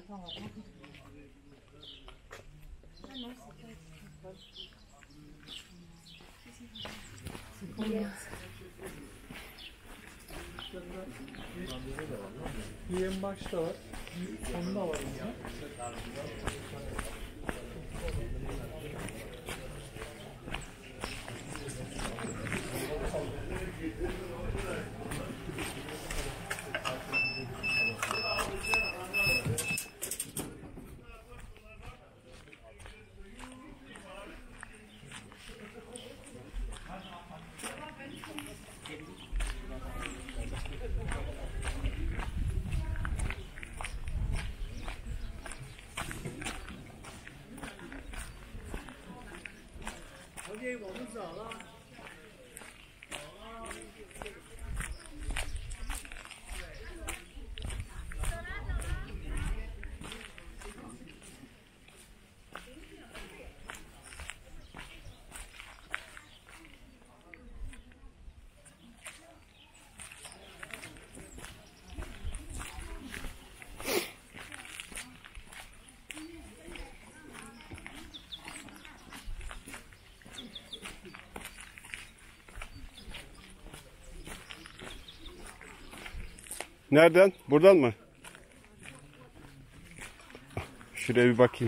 Bir en başta var, sonunda var ya. Nereden? Buradan mı? Şuraya bir bakayım.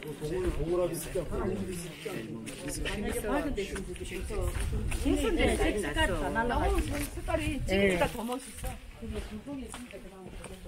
네, 색깔이 다 날라가지고. 색깔이 찍으니까 더 멋있어. 그게 불똥이 있으니까 그만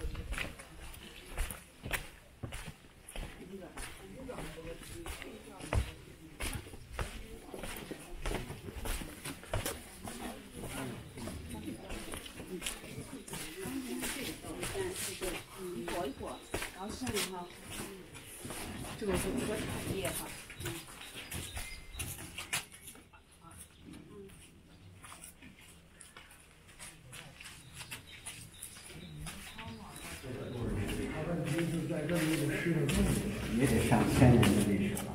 也得上千年的历史了。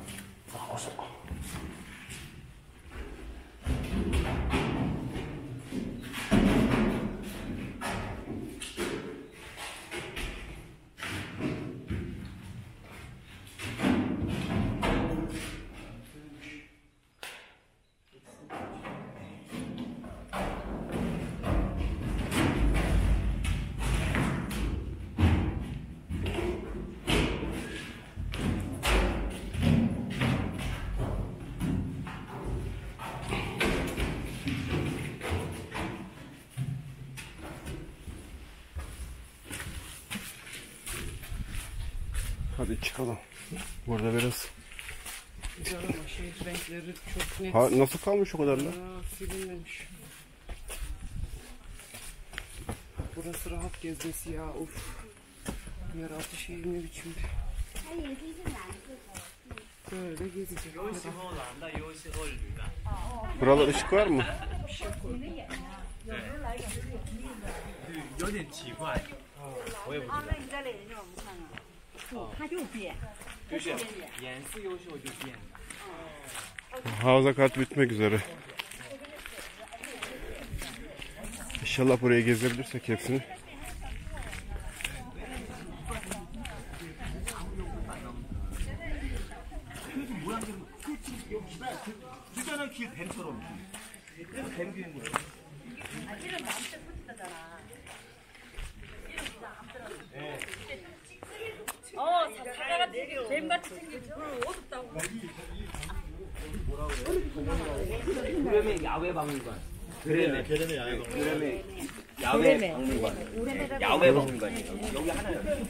Hadi çıkalım. Burada biraz. güzel ama şehir renkleri çok net. Ha, nasıl kalmış o kadarla? Silinmemiş. Burası rahat gezmesi ya. Of. Yeraltı şehir ne biçimde. Böyle gezecek. Buralar ışık var mı? 有点奇怪，我也不知道。 它就变， 就是颜色优秀就变。 Havza kart bitmek üzere. İnşallah burayı gezebilirsek hepsini. 진짜는 길 뱀처럼. 그래서 뱀 그린 거예요. 사과가 뱀같이 생긴 별로 어둡다고. 그램의 야외 박물관. 그램의 야외 박물관. 야외 박물관이에요. 여기 하나요.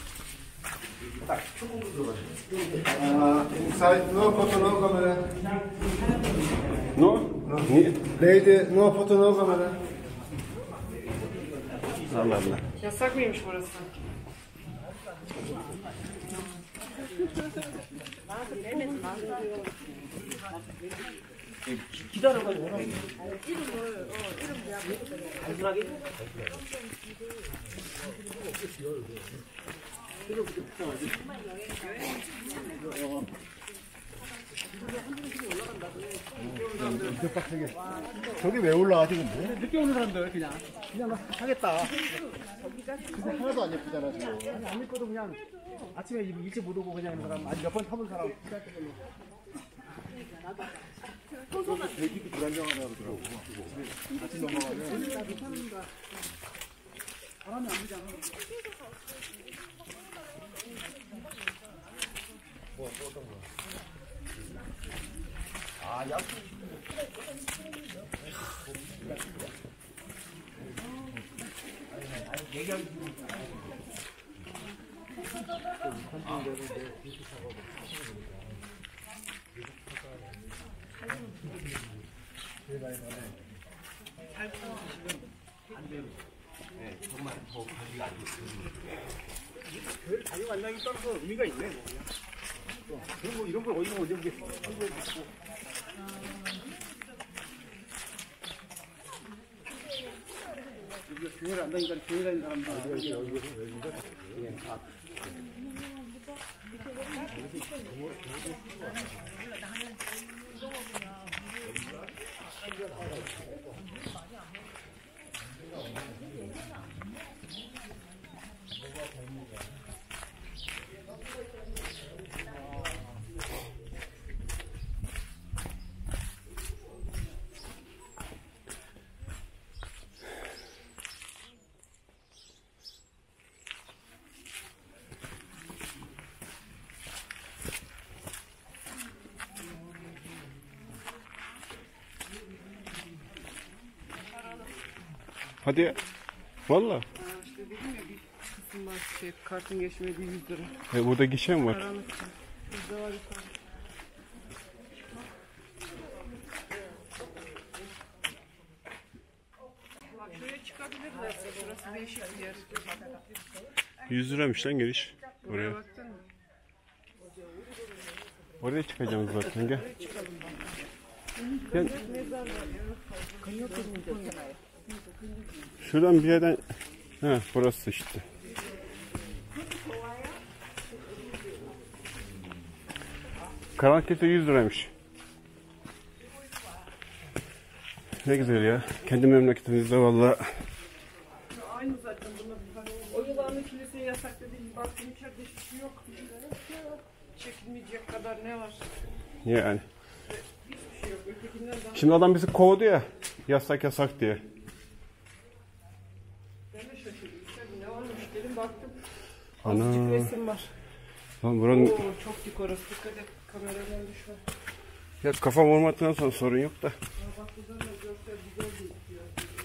Inside, no photo, no camera. No? Niye? Lady, no photo, no camera. Allah Allah. Yasak mıymış burası? 기다려가지고. 단순하게. 저기 왜 올라와 지금? 늦게 오는 사람들 그냥 하겠다. 근데 하나도 안 예쁘잖아 지금. 아니 안 예뻐도 그냥 아침에 일찍 못 오고 그냥 사람 아니 몇 번 타본 사람. 대기도 불안정하다 그러더라고. 아침 넘어가면 바람이 안 불잖아. 아, 약. 정말 더 관리가 안 됐어요. 별 자유관장이 따라서 의미가 있네. 뭐. 그럼 뭐 이런 걸 어디서 언제 보겠어? 우리가 교회를 안 다니니까 교회 다니는 사람들 여기가 Hadi ya. Valla. Ha, işte dedim ya bir kısım var kartın geçmediği 100 lira. Burada gişe mi var? Karanlıkta. Bizde var yukarı. Bak şuraya çıkabilirlerse burası değişik bir yer. 100 liramış lan giriş. Oraya Oraya. baktın mı? Oraya çıkacağım zaten gel. Gel. Şuradan bir yerden. Ha burası işte. Karanlık kese 100 liraymış. Ne güzel ya. Kendi memleketimizde valla. Aynı zaten bunlar. O yılanın kiliseye yasak dediğim baktım içeride hiçbir şey yok. Çekilmeyecek kadar ne var? Yani. Hiçbir şey yok. Ötekinden daha... Şimdi adam bizi kovdu ya. Yasak diye. Ben de şaşırdım. İçeride ne varmış dedim baktım. Ana. Azıcık resim var. Lan buranın... Oo çok dik orası. Dikkat et. Kameradan düşme. Ya kafam vurmaktan sonra sorun yok da. Bak buradan da görsel güzel gözüküyor.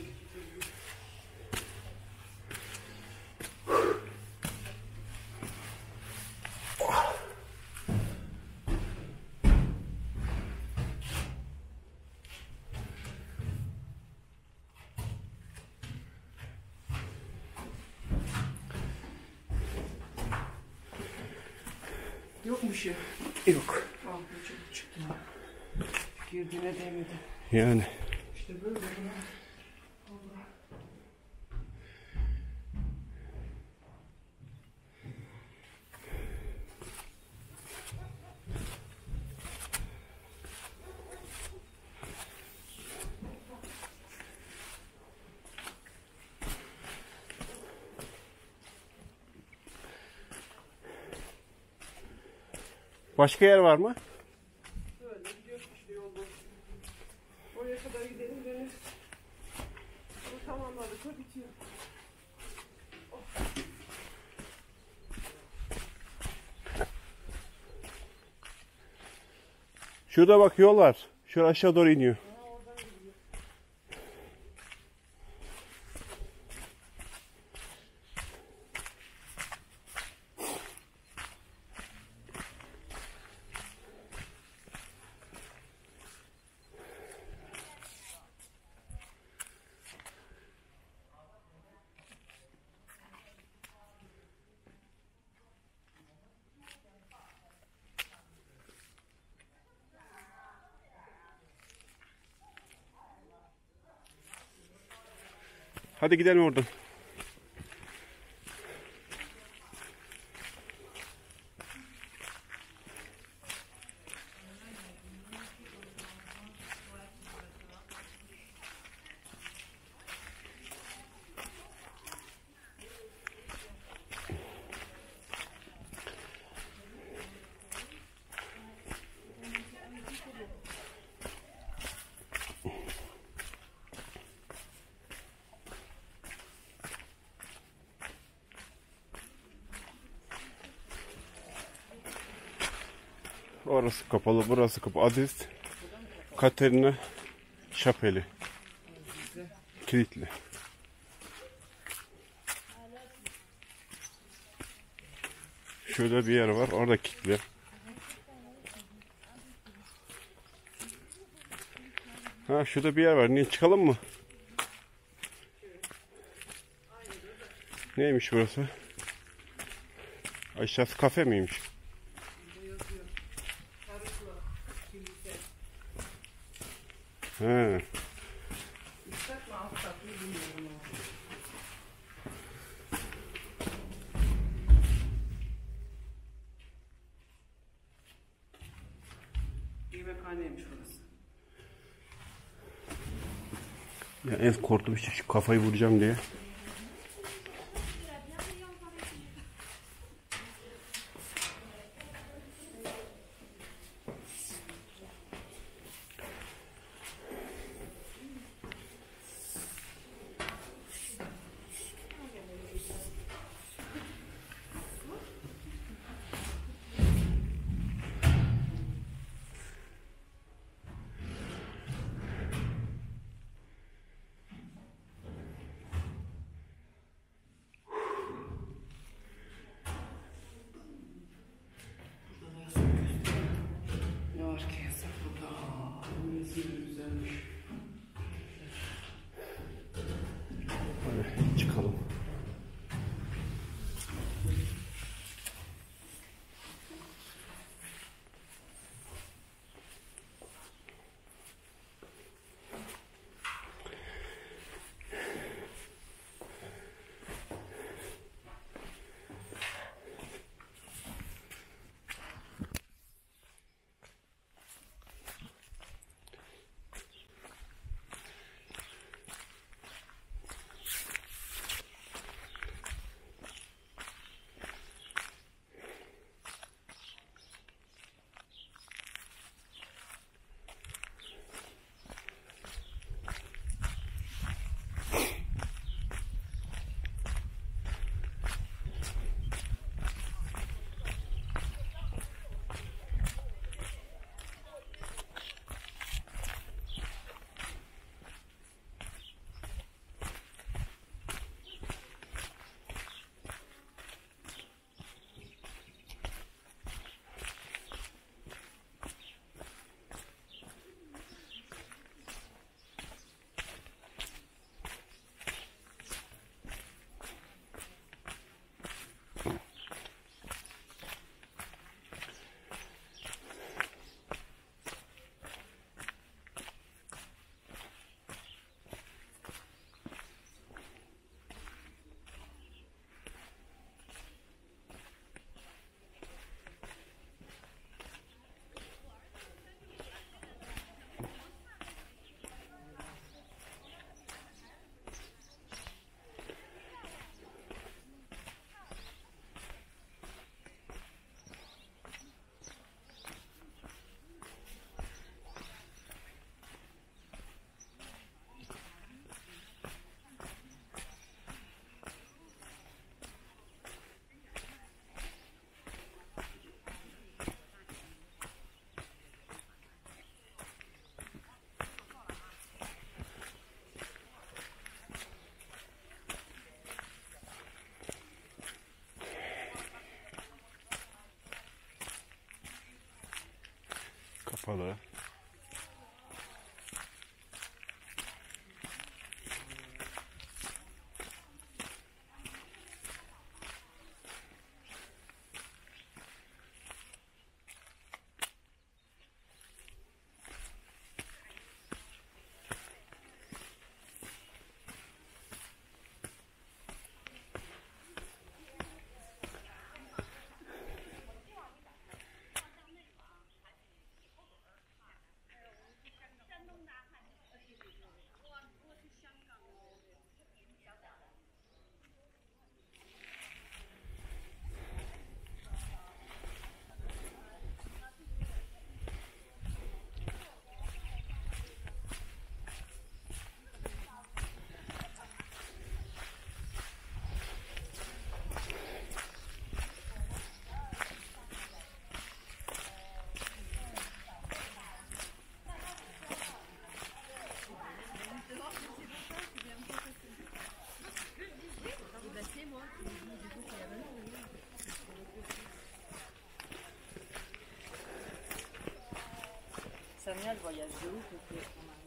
Yok mu şey? Yok. Ah bu çok çıktı. Girdiğine değmedi. Yani. İşte böyle. Başka yer var mı? Böyle gidiyoruz işte yolda. Oraya kadar gidelim döneriz. Bunu tamamladık mı bitiyor. Şurada bak yol var. Şuraya aşağı doğru iniyor. Hadi gidelim oradan. Orası kapalı, burası kapalı. Aziz Katerina Şapeli. Kilitli. Şurada bir yer var, orada kilitli. Ha şurada bir yer var. Niye çıkalım mı? Neymiş burası? Aşağısı kafe miymiş? He. Yemekhaneymiş burası. Ya en korktuğum şey şu kafayı vuracağım diye. balığı. Samia le voyage de ouf, ok.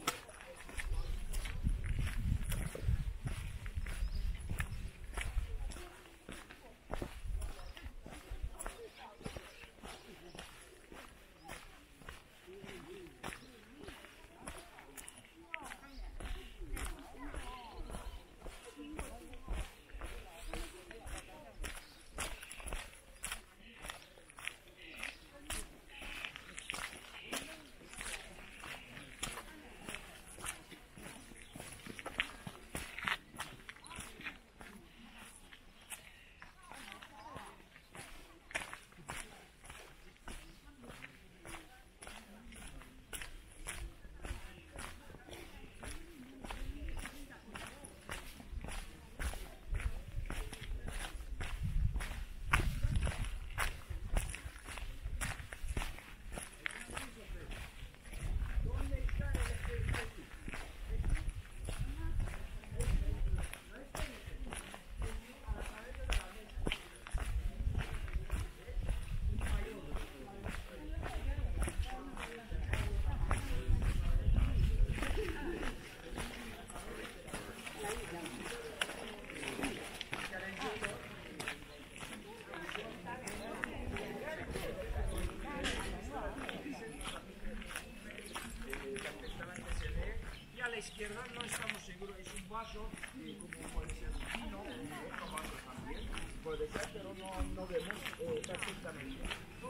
la izquierda no estamos seguros, es un vaso, como puede ser un vino, otro vaso también, puede ser, pero no vemos perfectamente.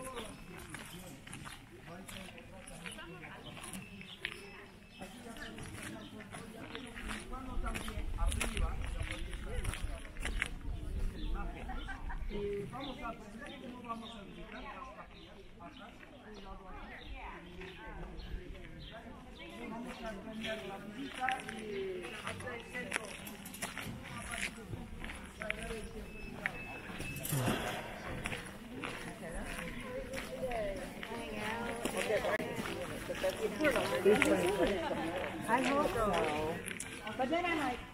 También arriba, vamos a aprender cómo vamos a ubicar las capillas bajas, vamos a aprender la visita y hasta el centro. I hope so. But then I'm like,